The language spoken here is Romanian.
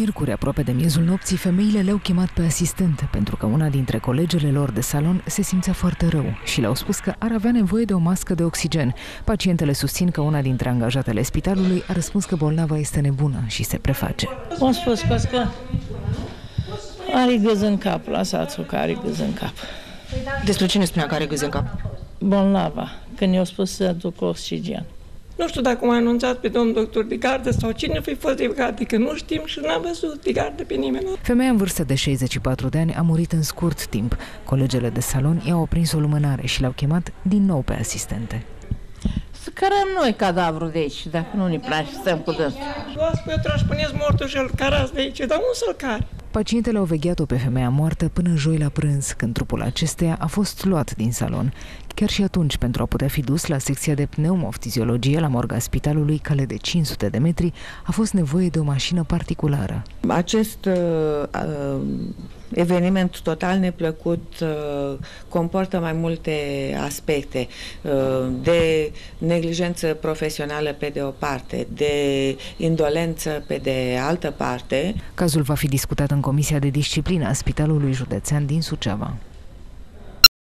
Miercuri, aproape de miezul nopții, femeile le-au chemat pe asistente pentru că una dintre colegele lor de salon se simțea foarte rău și le-au spus că ar avea nevoie de o mască de oxigen. Pacientele susțin că una dintre angajatele spitalului a răspuns că bolnava este nebună și se preface. M-a spus că are gâz în cap, lăsați-o că are gâz în cap. Despre cine spunea că are gâz în cap? Bolnava, când i-a spus să duc oxigen. Nu știu dacă m-a anunțat pe domnul doctor de gardă sau cine fi fost de gardă, că nu știm și n-am văzut de gardă pe nimeni. Femeia în vârstă de 64 de ani a murit în scurt timp. Colegele de salon i-au oprins o lumânare și le-au chemat din nou pe asistente. Să cărăm noi cadavrul de aici, dacă nu ne place, stăm cu dânsul. Luați pe o puneți mortul și îl carați de aici, dar unde să-l care? Pacientele au vegheat-o pe femeia moartă până joi la prânz, când trupul acesteia a fost luat din salon. Chiar și atunci, pentru a putea fi dus la secția de pneumoftiziologie la morga spitalului, cale de 500 de metri, a fost nevoie de o mașină particulară. Acest eveniment total neplăcut comportă mai multe aspecte, de neglijență profesională pe de o parte, de indolență pe de altă parte. Cazul va fi discutat în Comisia de Disciplină a Spitalului Județean din Suceava.